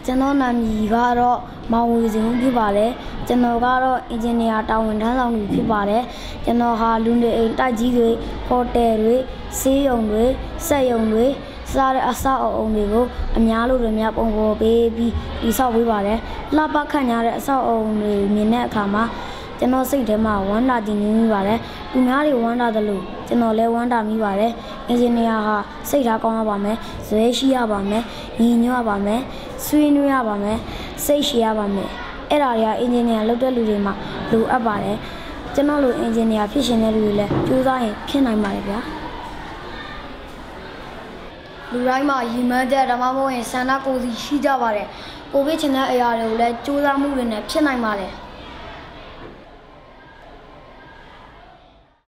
ကျွန်တော်နာမည်ကတော့မောင်ဝေစင်ဦးဖြစ်ပါတယ်ကျွန်တော်ကတော့အင်ဂျင်နီယာတာဝန်ထမ်းဆောင်သူဖြစ်ပါတယ်ကျွန်တော်ဟာလူနေအိမ်တိုက်ကြီးတွေဟိုတယ်တွေဆေးရုံတွေစက်ရုံတွေစားတဲ့အဆောက်အအုံတွေကိုအများလို့တွေများပုံပေါ်ပေးပြီးတိဆောက်ပေးပါတယ်လှပခန့်ရတဲ့အဆောက်အအုံတွေမြင်တဲ့အခါမှာကျွန်တော်စိတ်ထဲမှာဝမ်းသာတည်ငြိမ်မိပါတယ်သူများတွေဝမ်းသာတယ်လို့ကျွန်တော်လည်းဝမ်းသာမိပါတယ်အင်ဂျင်နီယာဟာစိတ်ထားကောင်းရပါမယ်ဇွဲရှိရပါမယ်ညီညွတ်ရပါမယ်ဆွေးနွေးရပါမယ်စိတ်ရှိရပါမယ်အဲ့ဒါတွေကအင်ဂျင်နီယာလုပ်တဲ့လူတွေမှာလိုအပ်ပါတယ်ကျွန်တော်လိုအင်ဂျင်နီယာဖြစ်ရှင်တဲ့လူတွေလည်းကြိုးစားရင်ဖြစ်နိုင်ပါတယ်ဗျာလူတိုင်းမှာရည်မှန်းတဲ့ဓမ္မမို့ရင်ဆန္ဒကိုယ်စီရှိကြပါတယ်ကိုဗစ်ချင်တဲ့အရာတွေကိုလည်းကြိုးစားမှုတွေနဲ့ဖြစ်နိုင်ပါတယ်